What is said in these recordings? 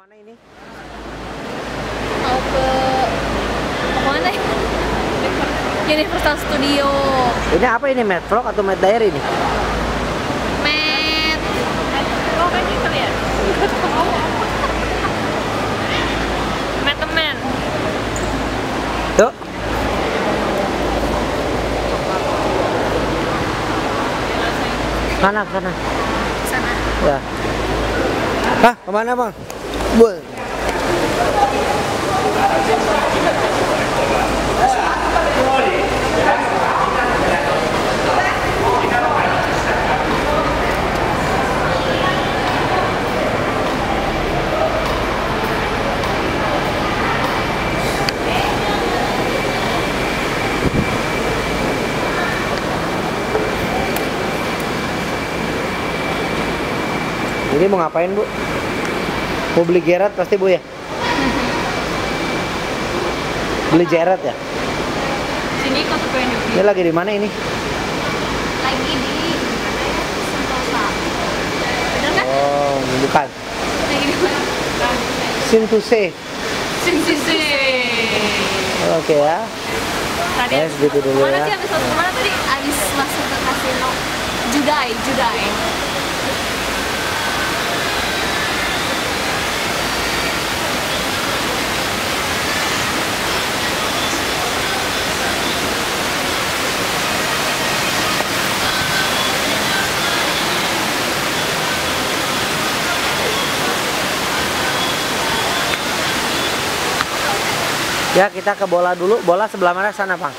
Kemana ini? Mau ke mana ya? Universal Studio. Ini apa ini? Mad Frog atau Mad Diary ini? Frog aja kali ya? Mad temen. Tuh. Sana. Sana. Ya. Hah, kemana bang? Buat. Ini mau ngapain bu? Mau beli Gerard pasti bu ya? Beli Gerard ya? Sini kok tuh yang Ini lagi di mana ini? lagi di Sentosa. Bener kan? Oh, bukan. Lagi di mana? Sintuse. Sisi. Oke ya. Tadi Ya, segitu dulu kemana ya. sih habis kemana tadi? Habis masuk ke kasino Judai. Ya kita ke bola dulu. Bola sebelah mana sana bang?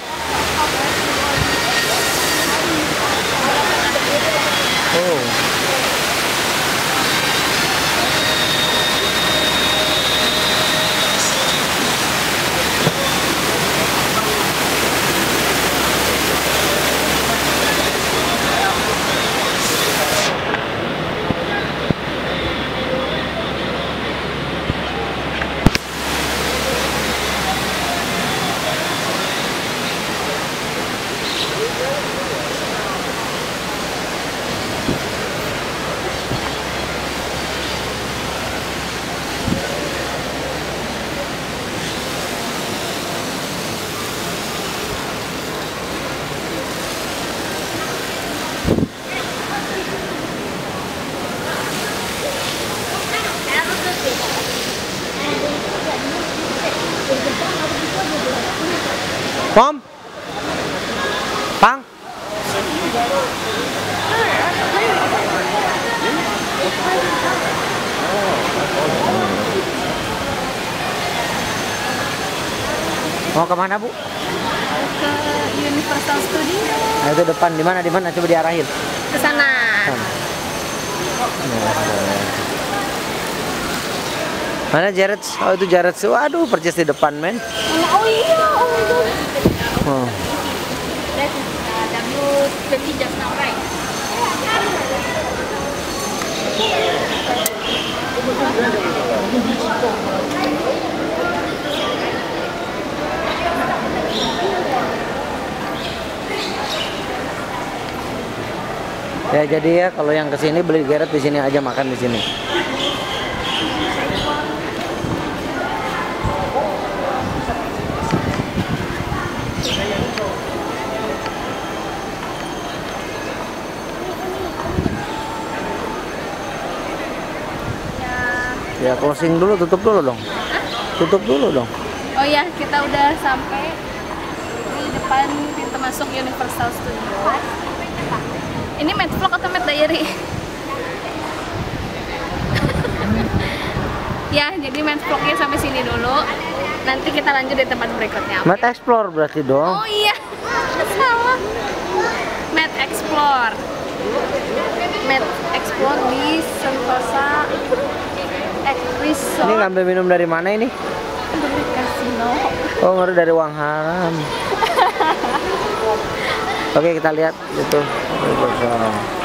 Oh. Pom? Pang? Mau kemana bu? Ke Universal Studio. Nah, itu depan di mana? Coba diarahin. Ke sana. Mana Jared? Oh itu Jared. Waduh, persis di depan men. Oh iya, oh my god. Oh. That's W20 just now, right? Ya jadi ya kalau yang kesini beli Gerard di sini aja, makan di sini. Ya closing dulu, tutup dulu dong. Tutup dulu dong. Oh ya, kita udah sampai di depan pintu masuk Universal Studio. Ini Mad Vlog atau Mad Diary? Ya, jadi Mad Vlognya sampai sini dulu. Nanti kita lanjut di tempat berikutnya. Mad Explore berarti dong. Oh iya, salah. Mad Explore. Mad Explore di Sentosa Resort. Ini ngambil minum dari mana ini? Dari kasino. Oh, ngeri dari uang haram. Oke, kita lihat itu.